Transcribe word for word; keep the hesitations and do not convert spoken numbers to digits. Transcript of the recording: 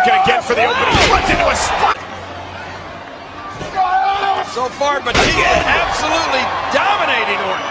looking again for the opening. He runs into a spot. So far, Batista absolutely dominating Orton.